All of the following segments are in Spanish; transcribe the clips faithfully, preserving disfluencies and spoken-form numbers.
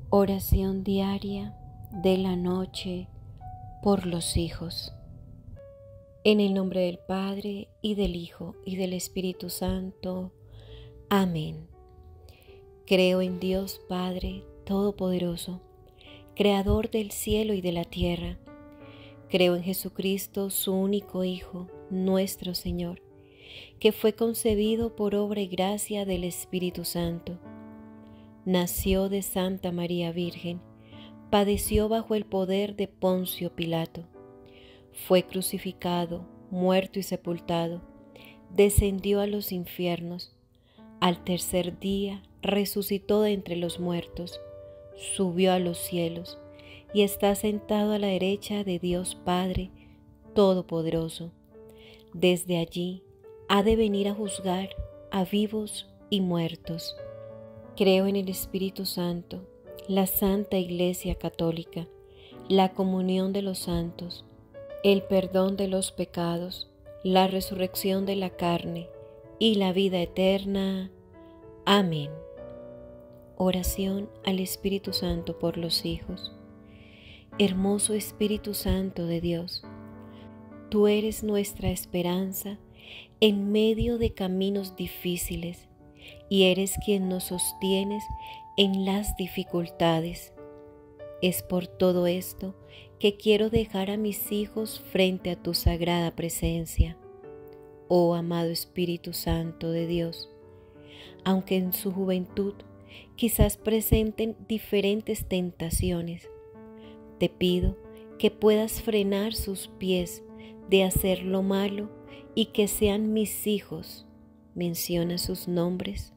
Oración diaria de la noche por los hijos. En el nombre del Padre, y del Hijo, y del Espíritu Santo. Amén. Creo en Dios Padre Todopoderoso, Creador del cielo y de la tierra. Creo en Jesucristo, su único Hijo, nuestro Señor, que fue concebido por obra y gracia del Espíritu Santo. Nació de Santa María Virgen, padeció bajo el poder de Poncio Pilato, fue crucificado, muerto y sepultado, descendió a los infiernos, al tercer día resucitó de entre los muertos, subió a los cielos y está sentado a la derecha de Dios Padre Todopoderoso. Desde allí ha de venir a juzgar a vivos y muertos. Creo en el Espíritu Santo, la Santa Iglesia Católica, la comunión de los santos, el perdón de los pecados, la resurrección de la carne y la vida eterna. Amén. Oración al Espíritu Santo por los hijos. Hermoso Espíritu Santo de Dios, tú eres nuestra esperanza en medio de caminos difíciles, y eres quien nos sostienes en las dificultades. Es por todo esto que quiero dejar a mis hijos frente a tu sagrada presencia. Oh amado Espíritu Santo de Dios, aunque en su juventud quizás presenten diferentes tentaciones, te pido que puedas frenar sus pies de hacer lo malo y que sean mis hijos. Menciona sus nombres.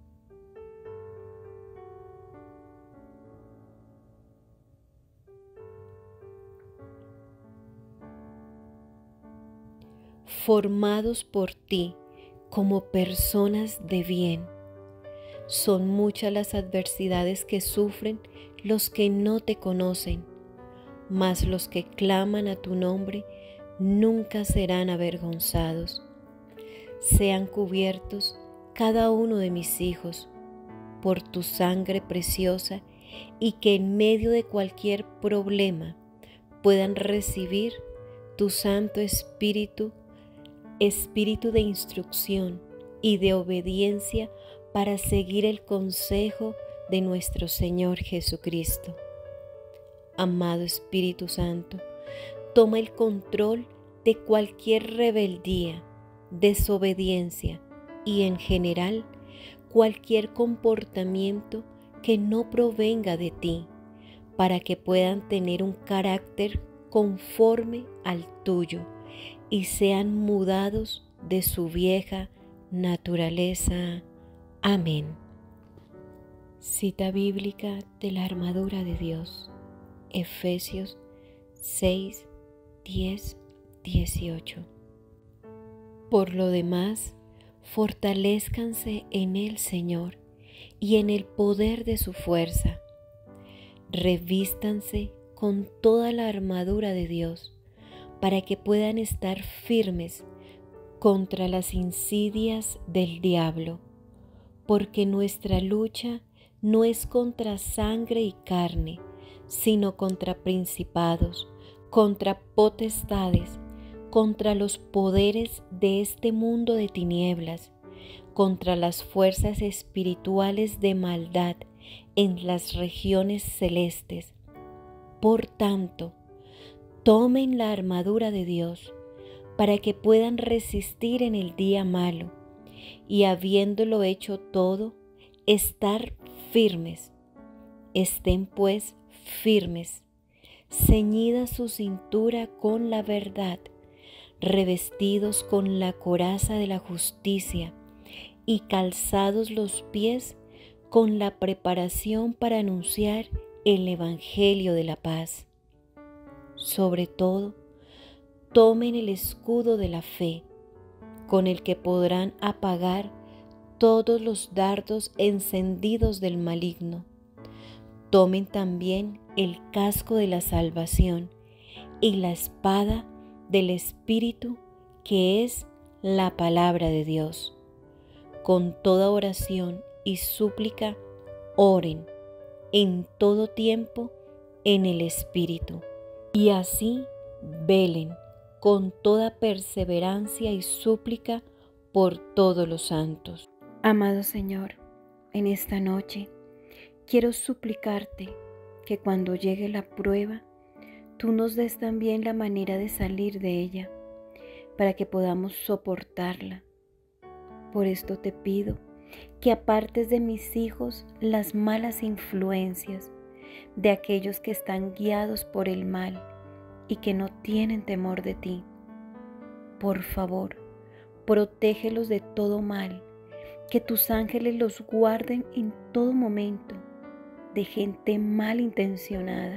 Formados por ti como personas de bien. Son muchas las adversidades que sufren los que no te conocen, mas los que claman a tu nombre nunca serán avergonzados. Sean cubiertos cada uno de mis hijos por tu sangre preciosa, y que en medio de cualquier problema puedan recibir tu Santo Espíritu, Espíritu de instrucción y de obediencia para seguir el consejo de nuestro Señor Jesucristo. Amado Espíritu Santo, toma el control de cualquier rebeldía, desobediencia y en general cualquier comportamiento que no provenga de ti, para que puedan tener un carácter conforme al tuyo y sean mudados de su vieja naturaleza. Amén. Cita bíblica de la armadura de Dios, Efesios seis, diez, dieciocho. Por lo demás, fortalézcanse en el Señor y en el poder de su fuerza. Revístanse con toda la armadura de Dios, para que puedan estar firmes contra las insidias del diablo, porque nuestra lucha no es contra sangre y carne, sino contra principados, contra potestades, contra los poderes de este mundo de tinieblas, contra las fuerzas espirituales de maldad en las regiones celestes. Por tanto, tomen la armadura de Dios para que puedan resistir en el día malo y, habiéndolo hecho todo, estar firmes. Estén pues firmes, ceñida su cintura con la verdad, revestidos con la coraza de la justicia y calzados los pies con la preparación para anunciar el Evangelio de la paz. Sobre todo, tomen el escudo de la fe, con el que podrán apagar todos los dardos encendidos del maligno. Tomen también el casco de la salvación y la espada del Espíritu, que es la palabra de Dios. Con toda oración y súplica, oren en todo tiempo en el Espíritu, y así velen con toda perseverancia y súplica por todos los santos. Amado Señor, en esta noche quiero suplicarte que cuando llegue la prueba, tú nos des también la manera de salir de ella, para que podamos soportarla. Por esto te pido que apartes de mis hijos las malas influencias de aquellos que están guiados por el mal y que no tienen temor de ti. Por favor, protégelos de todo mal, que tus ángeles los guarden en todo momento de gente malintencionada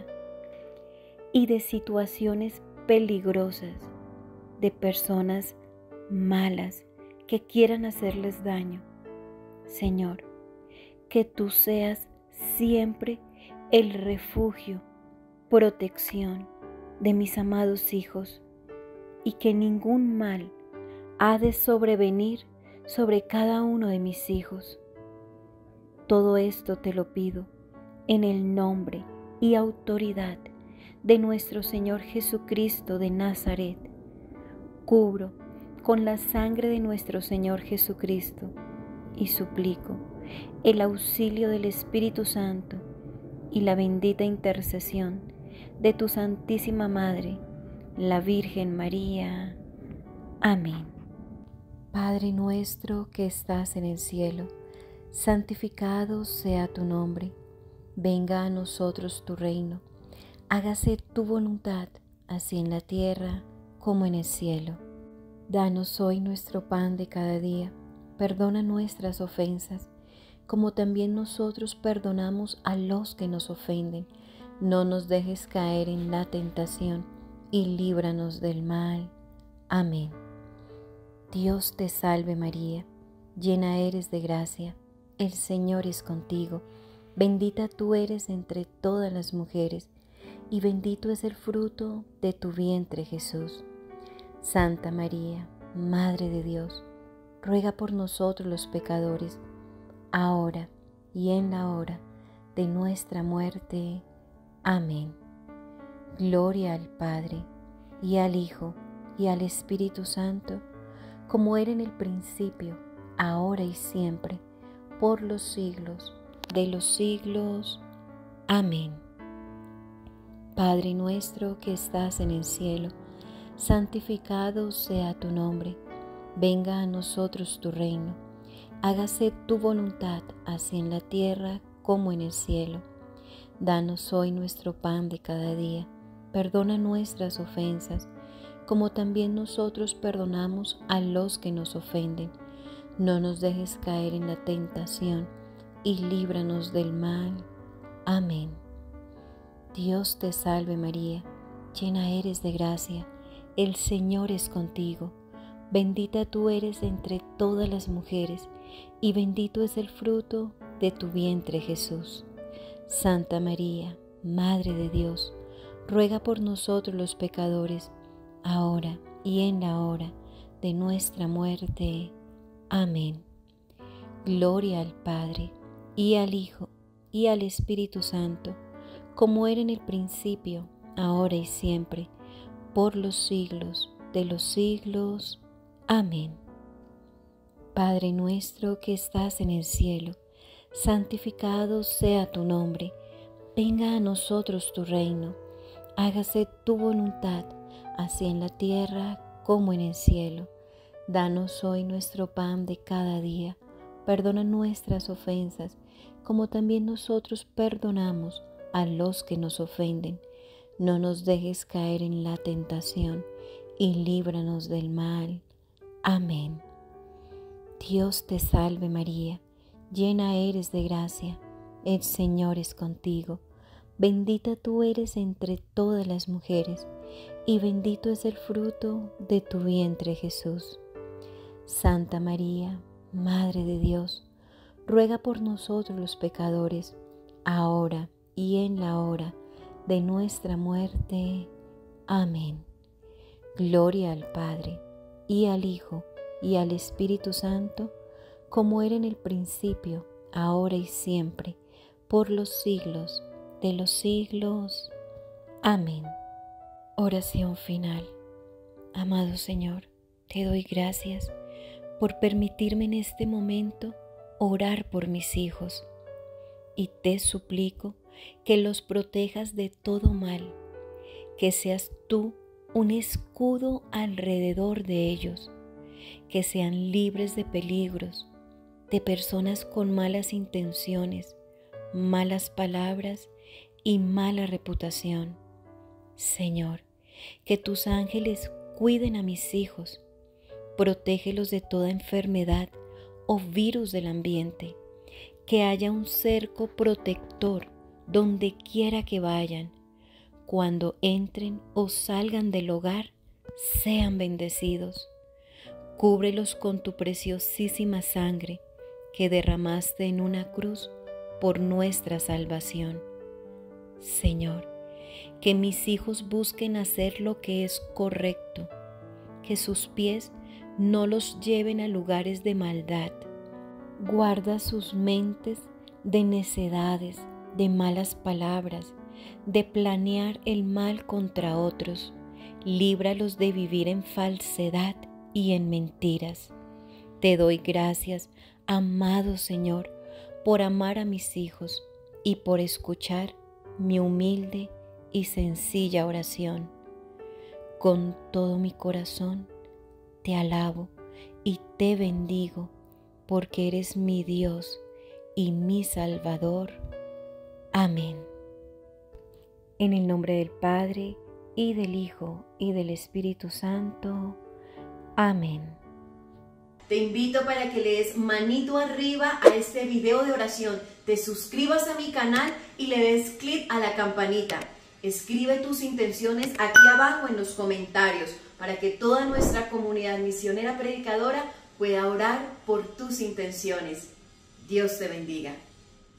y de situaciones peligrosas, de personas malas que quieran hacerles daño. Señor, que tú seas siempre el refugio, protección de mis amados hijos, y que ningún mal ha de sobrevenir sobre cada uno de mis hijos. Todo esto te lo pido en el nombre y autoridad de nuestro Señor Jesucristo de Nazaret. Cubro con la sangre de nuestro Señor Jesucristo y suplico el auxilio del Espíritu Santo y la bendita intercesión de tu Santísima Madre, la Virgen María. Amén. Padre nuestro que estás en el cielo, santificado sea tu nombre. Venga a nosotros tu reino. Hágase tu voluntad, así en la tierra como en el cielo. Danos hoy nuestro pan de cada día. Perdona nuestras ofensas, como también nosotros perdonamos a los que nos ofenden. No nos dejes caer en la tentación y líbranos del mal. Amén. Dios te salve María, llena eres de gracia, el Señor es contigo. Bendita tú eres entre todas las mujeres, y bendito es el fruto de tu vientre Jesús. Santa María, Madre de Dios, ruega por nosotros los pecadores, ahora y en la hora de nuestra muerte. Amén. Gloria al Padre, y al Hijo, y al Espíritu Santo, como era en el principio, ahora y siempre, por los siglos de los siglos. Amén. Padre nuestro que estás en el cielo, santificado sea tu nombre. Venga a nosotros tu reino. Hágase tu voluntad, así en la tierra como en el cielo. Danos hoy nuestro pan de cada día. Perdona nuestras ofensas, como también nosotros perdonamos a los que nos ofenden. No nos dejes caer en la tentación y líbranos del mal. Amén. Dios te salve María, llena eres de gracia, el Señor es contigo. Bendita tú eres entre todas las mujeres, y bendito es el fruto de tu vientre Jesús. Santa María, Madre de Dios, ruega por nosotros los pecadores, ahora y en la hora de nuestra muerte. Amén. Gloria al Padre, y al Hijo, y al Espíritu Santo, como era en el principio, ahora y siempre, por los siglos de los siglos. Amén. Padre nuestro que estás en el cielo, santificado sea tu nombre. Venga a nosotros tu reino. Hágase tu voluntad, así en la tierra como en el cielo. Danos hoy nuestro pan de cada día. Perdona nuestras ofensas, como también nosotros perdonamos a los que nos ofenden. No nos dejes caer en la tentación y líbranos del mal. Amén. Dios te salve María, llena eres de gracia, el Señor es contigo. Bendita tú eres entre todas las mujeres, y bendito es el fruto de tu vientre Jesús. Santa María, Madre de Dios, ruega por nosotros los pecadores, ahora y en la hora de nuestra muerte. Amén. Gloria al Padre, y al Hijo, y al Espíritu Santo, como era en el principio, ahora y siempre, por los siglos de los siglos. Amén. Oración final. Amado Señor, te doy gracias por permitirme en este momento orar por mis hijos y te suplico que los protejas de todo mal, que seas tú un escudo alrededor de ellos, que sean libres de peligros, de personas con malas intenciones, malas palabras y mala reputación. Señor, que tus ángeles cuiden a mis hijos, protégelos de toda enfermedad o virus del ambiente, que haya un cerco protector donde quiera que vayan. Cuando entren o salgan del hogar, sean bendecidos. Cúbrelos con tu preciosísima sangre que derramaste en una cruz por nuestra salvación. Señor, que mis hijos busquen hacer lo que es correcto, que sus pies no los lleven a lugares de maldad. Guarda sus mentes de necedades, de malas palabras, de planear el mal contra otros. Líbralos de vivir en falsedad y en mentiras. Te doy gracias, amado Señor, por amar a mis hijos y por escuchar mi humilde y sencilla oración. Con todo mi corazón te alabo y te bendigo, porque eres mi Dios y mi Salvador. Amén. En el nombre del Padre, y del Hijo, y del Espíritu Santo. Amén. Te invito para que le des manito arriba a este video de oración, te suscribas a mi canal y le des clic a la campanita. Escribe tus intenciones aquí abajo en los comentarios para que toda nuestra comunidad misionera predicadora pueda orar por tus intenciones. Dios te bendiga.